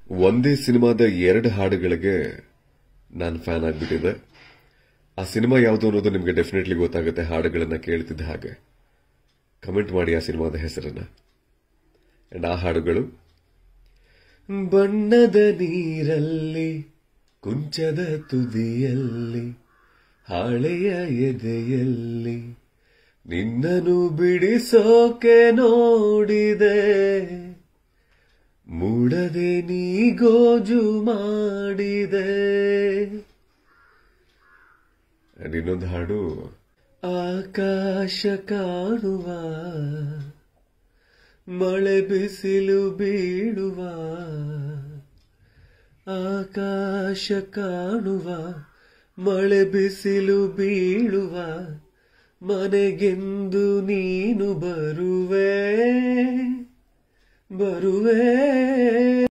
ಒಂದೇ ಸಿನಿಮಾದ 2 ಹಾಡುಗಳಿಗೆ ನಾನು ಫ್ಯಾನ್ ಆಗ್ಬಿಟ್ಟಿದ್ದೆ. ಆ ಸಿನಿಮಾ ಯಾವುದು ಅನ್ನೋದು ನಿಮಗೆ ಡೆಫಿನೆಟ್ಲಿ ಗೊತ್ತಾಗುತ್ತೆ ಹಾಡುಗಳನ್ನ ಕೇಳ್ತಿದ್ದ ಹಾಗೆ. ಕಮೆಂಟ್ ಮಾಡಿ ಆ ಸಿನಿಮಾದ ಹೆಸರನ್ನ. ಅಂಡ್ ಆ ಹಾಡುಗಳು: ಬಣ್ಣದ ನೀರಲ್ಲಿ ಕುಂಚದ ತುದಿಯಲ್ಲಿ ಹಾಳೆಯ ಎದೆಯಲ್ಲಿ ನಿನ್ನನು ಬಿಡಿಸೋಕೆ ನೋಡಿದೆ, ಮೂಡದೆ ನೀ ಗೋಜು ಮಾಡಿದೆ. ಇನ್ನೊಂದು ಹಾಡು: ಆಕಾಶ ಕಾಣುವ ಮಳೆ ಬಿಸಿಲು ಬೀಳುವ, ಆಕಾಶ ಕಾಣುವ ಮಳೆ ಬಿಸಿಲು ಬೀಳುವ, ಮನೆಗೆಂದು ನೀನು ಬರುವೆ.